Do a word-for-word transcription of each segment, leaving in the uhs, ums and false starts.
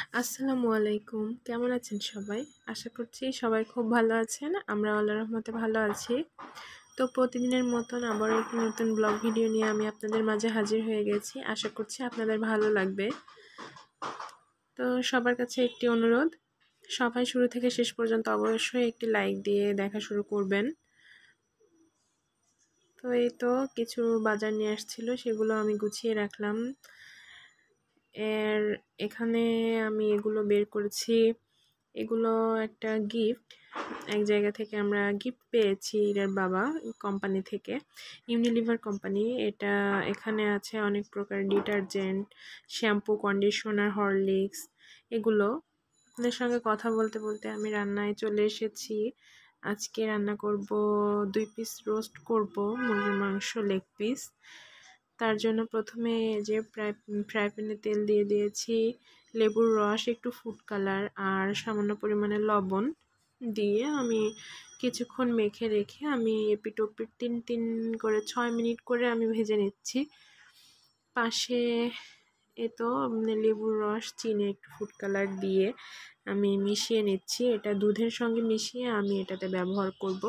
আসসালামু আলাইকুম। কেমন আছেন সবাই? আশা করছি সবাই খুব ভালো আছেন। আমরা আল্লাহর রহমতে ভালো আছি। তো প্রতিদিনের মতন আবারও একটি নতুন ব্লগ ভিডিও নিয়ে আমি আপনাদের মাঝে হাজির হয়ে গেছি। আশা করছি আপনাদের ভালো লাগবে। তো সবার কাছে একটি অনুরোধ, সবাই শুরু থেকে শেষ পর্যন্ত অবশ্যই একটি লাইক দিয়ে দেখা শুরু করবেন। তো এই তো কিছু বাজার নিয়ে আসছিল, সেগুলো আমি গুছিয়ে রাখলাম। এর এখানে আমি এগুলো বের করেছি। এগুলো একটা গিফট, এক জায়গা থেকে আমরা গিফট পেয়েছি এর বাবা কোম্পানি থেকে, ইউনিলিভার কোম্পানি। এটা এখানে আছে অনেক প্রকার ডিটারজেন্ট, শ্যাম্পু, কন্ডিশনার, হরলিক্স। এগুলো আপনাদের সঙ্গে কথা বলতে বলতে আমি রান্নায় চলে এসেছি। আজকে রান্না করব দুই পিস রোস্ট করব মুরগির মাংস, লেগ পিস। তার জন্য প্রথমে যে ফ্রাই ফ্রাই প্যানে তেল দিয়ে দিয়েছি, লেবুর রস, একটু ফুড কালার আর সামান্য পরিমাণে লবণ দিয়ে আমি কিছুক্ষণ মেখে রেখে আমি এপিট ওপিট তিন তিন করে ছয় মিনিট করে আমি ভেজে নিচ্ছি। পাশে এ তো লেবুর রস, চিনি, একটু ফুড কালার দিয়ে আমি মিশিয়ে নিচ্ছি। এটা দুধের সঙ্গে মিশিয়ে আমি এটাতে ব্যবহার করব।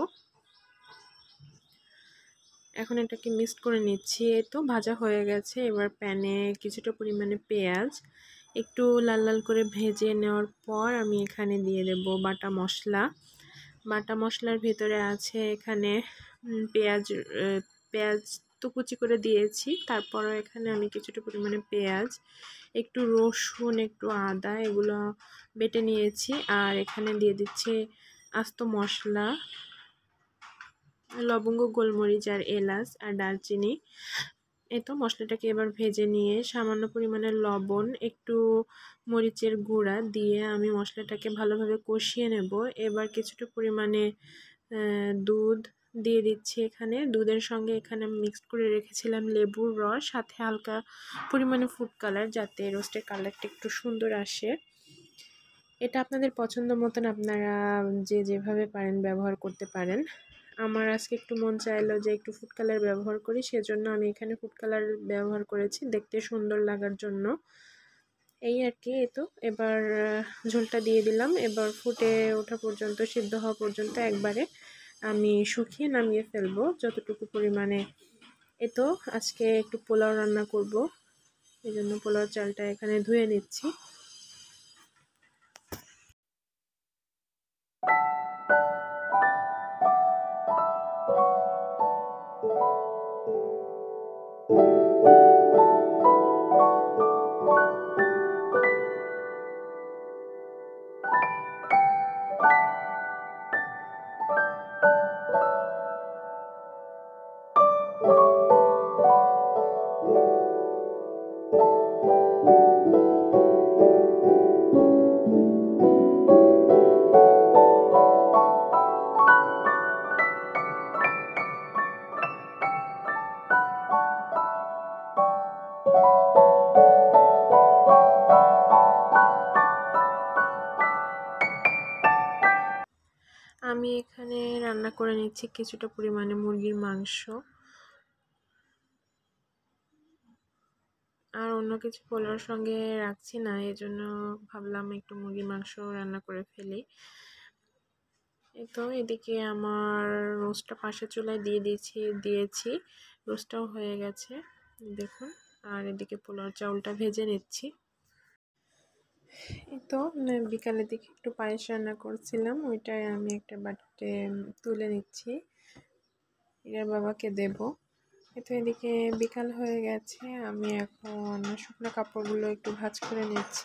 এখন এটাকে মিক্সড করে নিচ্ছি। এই তো ভাজা হয়ে গেছে। এবার প্যানে কিছুটা পরিমাণে পেঁয়াজ একটু লাল লাল করে ভেজে নেওয়ার পর আমি এখানে দিয়ে দেব বাটা মশলা। বাটা মশলার ভিতরে আছে এখানে পেঁয়াজ পেঁয়াজ তো কুচি করে দিয়েছি। তারপরও এখানে আমি কিছুটা পরিমাণে পেঁয়াজ, একটু রসুন, একটু আদা এগুলো বেটে নিয়েছি। আর এখানে দিয়ে দিচ্ছি আস্ত মশলা, লবঙ্গ, গোলমরিচ আর এলাচ আর দারচিনি। এই তো মশলাটাকে এবার ভেজে নিয়ে সামান্য পরিমাণে লবণ, একটু মরিচের গুঁড়া দিয়ে আমি মশলাটাকে ভালোভাবে কষিয়ে নেব। এবার কিছুটা পরিমাণে দুধ দিয়ে দিচ্ছি। এখানে দুধের সঙ্গে এখানে মিক্সড করে রেখেছিলাম লেবুর রস, সাথে হালকা পরিমাণে ফুড কালার, যাতে রোস্টের কালারটা একটু সুন্দর আসে। এটা আপনাদের পছন্দ মতন আপনারা যে যেভাবে পারেন ব্যবহার করতে পারেন। আমার আজকে একটু মন চাইলো যে একটু ফুড কালার ব্যবহার করি, সেজন্য আমি এখানে ফুড কালার ব্যবহার করেছি, দেখতে সুন্দর লাগার জন্য। এই আর কি। এই তো এবার ঝোলটা দিয়ে দিলাম। এবার ফুটে ওঠা পর্যন্ত, সিদ্ধ হওয়া পর্যন্ত একবারে আমি শুকিয়ে নামিয়ে ফেলবো যতটুকু পরিমাণে। এ তো আজকে একটু পোলাও রান্না করব, এই জন্য পোলাও চালটা এখানে ধুয়ে নিচ্ছি। আমি এখানে রান্না করে নিচ্ছি কিছুটা পরিমাণে মুরগির মাংস, আর অন্য কিছু পোলাওর সঙ্গে রাখছি না, এজন্য ভাবলাম একটু মুরগির মাংস রান্না করে ফেলি। এই তো এদিকে আমার রোস্টটা পাশের চুলায় দিয়ে দিয়েছি দিয়েছি রোস্টটাও হয়ে গেছে দেখুন। আর এদিকে পোলাওর চাউলটা ভেজে নিচ্ছি। এই তো বিকালের দিকে একটু পায়েস রান্না করছিলাম, ওইটাই আমি একটা বাটিতে তুলে নিচ্ছি, এর বাবাকে দেব। এই তো এদিকে বিকাল হয়ে গেছে, আমি এখন শুকনো কাপড়গুলো একটু ভাঁজ করে নিচ্ছি।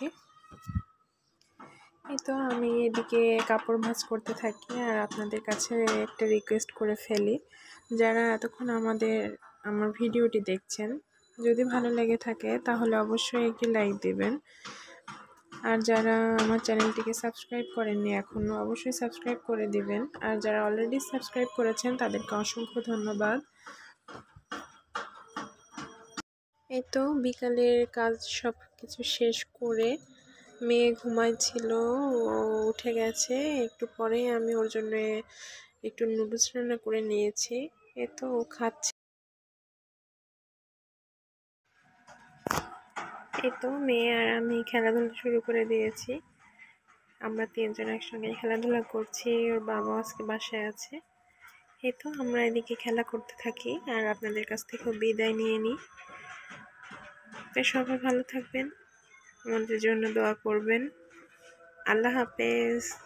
এই তো আমি এদিকে কাপড় ভাঁজ করতে থাকি আর আপনাদের কাছে একটা রিকোয়েস্ট করে ফেলি, যারা এতক্ষণ আমাদের আমার ভিডিওটি দেখছেন, যদি ভালো লেগে থাকে তাহলে অবশ্যই একটি লাইক দেবেন। আর যারা আমার চ্যানেলটিকে সাবস্ক্রাইব করেননি এখনও, অবশ্যই সাবস্ক্রাইব করে দিবেন। আর যারা অলরেডি সাবস্ক্রাইব করেছেন তাদেরকে অসংখ্য ধন্যবাদ। এই তো বিকালের কাজ সব কিছু শেষ করে মেয়ে ঘুমাইছিল, ও উঠে গেছে একটু পরে। আমি ওর জন্য একটু নুডলস রান্না করে নিয়েছি, এ তো ও খাচ্ছে। এই তো মেয়ে আর আমি খেলাধুলা শুরু করে দিয়েছি। আমরা তিনজন একসঙ্গে খেলাধুলা করছি, ওর বাবা আজকে বাসায় আছে। এই তো আমরা এদিকে খেলা করতে থাকি আর আপনাদের কাছ থেকেও বিদায় নিয়ে নিই। তো সবাই ভালো থাকবেন, আমাদের জন্য দোয়া করবেন। আল্লাহ হাফেজ।